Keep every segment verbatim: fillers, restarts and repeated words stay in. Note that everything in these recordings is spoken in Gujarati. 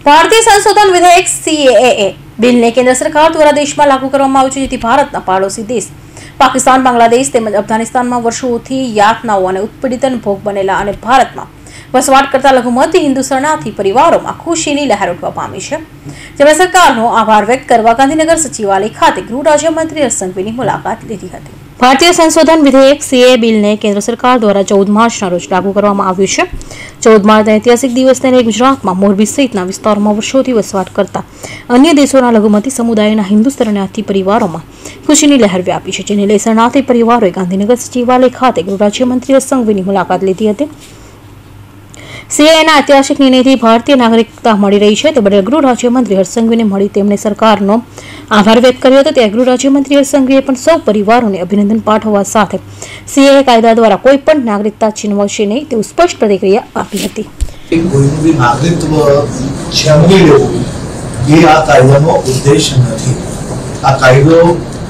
ભારતીય સંશોધન વિધેયક સીએએ બિલને કેન્દ્ર સરકાર દ્વારા દેશમાં લાગુ કરવામાં આવ્યું છે, જેથી ભારતના પાડોશી દેશ પાકિસ્તાન, બાંગ્લાદેશ તેમજ અફઘાનિસ્તાનમાં વર્ષોથી યાતનાઓ અને ઉત્પીડન ભોગ બનેલા અને ભારતમાં વસવાટ કરતા લઘુમતી હિન્દુ શરણાર્થી પરિવારોમાં ખુશીની લહેર ઉઠવા પામી છે, જેમાં સરકારનો આભાર વ્યક્ત કરવા ગાંધીનગર સચિવાલય ખાતે ગૃહ રાજ્યમંત્રી હર્ષ સંઘવીની મુલાકાત લીધી હતી। ભારતીય સંશોધન વિધેયક સીએ બિલને કેન્દ્ર સરકાર દ્વારા ચૌદ માર્ચના રોજ લાગુ કરવામાં આવ્યું છે। ચૌદ માર્ચના ઐતિહાસિક દિવસને ગુજરાતમાં મોરબી સહિતના વિસ્તારોમાં વર્ષોથી વસવાટ કરતા અન્ય દેશોના લઘુમતી સમુદાયના હિન્દુ શરણાર્થી પરિવારોમાં ખુશીની લહેર વ્યાપી છે, જેને લઈ શરણાર્થી પરિવારોએ ગાંધીનગર સચિવાલય ખાતે ગૃહ રાજ્યમંત્રી હર્ષ સંઘવીની મુલાકાત લીધી હતી। સીએએના ઐતિહાસિક નિર્ણયથી ભારતીય નાગરિકતા મળી રહી છે તે બદલ ગૃહ રાજ્યમંત્રી હર્ષ સંઘવીને મળી તેમણે સરકારનો આભાર વ્યક્ત કર્યો હતો। ત્યારે ગૃહ રાજ્યમંત્રી હર્ષ સંઘવીએ પણ સૌ પરિવારોને અભિનંદન પાઠવવા સાથે સીએએ કાયદા દ્વારા કોઈ પણ નાગરિકતા છીનવાશે નહીં તેવું સ્પષ્ટ પ્રતિક્રિયા આપી હતી। કોઈનું બી નાગરિકત્વ છીનવી લેવું એ આ કાયદાનો ઉદ્દેશ નથી। આ કાયદો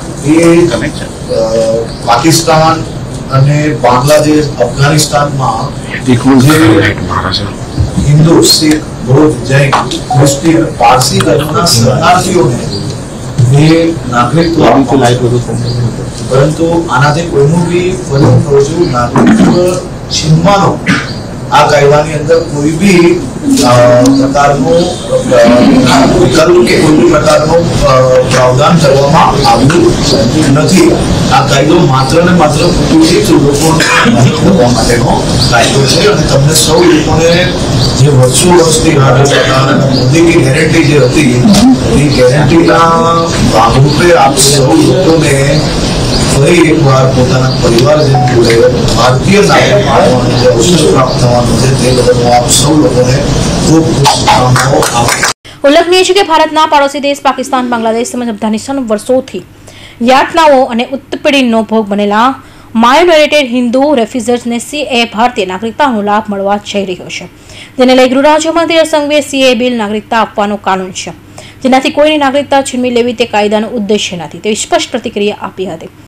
એ પાકિસ્તાન અને બાંગ્લાદેશ, અફઘાનિસ્તાનમાં હિન્દુ, શીખ, બૌદ્ધ, જૈન, ક્રિશ્ચિયન, પારસી ધર્મના શરણાર્થીઓને એ નાગરિકત્વ આપવામાં, પરંતુ આનાથી કોઈનું બી ફરજ નાગરિકત્વ છીનવાનો આ કાયદાની અંદર કોઈ બી પ્રકારનું વિકલ્પ કે કોઈ બી પ્રકારનું પ્રાવધાન કરવામાં આવ્યું નથી। આ કાયદો માત્ર ને માત્ર પીડિત લોકોને મદદ કરવા માટેનો કાયદો છે અને તમને સૌ લોકોને જે વર્ષો વર્ષથી મોદીની ગેરંટી જે હતી એ ગેરંટીના ભાગરૂપે આપ સૌ લોકોને ફરી એકવાર પોતાના પરિવારજન જોડે ભારતીય નાગરિક મળવાનો જે અવસર પ્રાપ્ત થવાનો છે તે બદલ આપ સૌ લોકોને ખૂબ ખૂબ શુભકામનાઓ આપું। ઉલ્લેખનીય છે કે ભારતના પાડોશી દેશ પાકિસ્તાન, બાંગ્લાદેશ તેમજ અફઘાનિસ્તાન વર્ષોથી યાતનાઓ અને ઉત્પીડનનો ભોગ બનેલા માઇનોરિટેડ હિન્દુ રેફ્યુજીસને સીએ ભારતીય નાગરિકતાનો લાભ મળવા જઈ રહ્યો છે, જેને લઈ ગૃહ રાજ્યમંત્રી હર્ષ સંઘવીએ સીએ બિલ નાગરિકતા આપવાનો કાનૂન છે, જેનાથી કોઈની નાગરિકતા છીનવી લેવી તે કાયદાનો ઉદ્દેશ્ય નથી તેવી સ્પષ્ટ પ્રતિક્રિયા આપી હતી।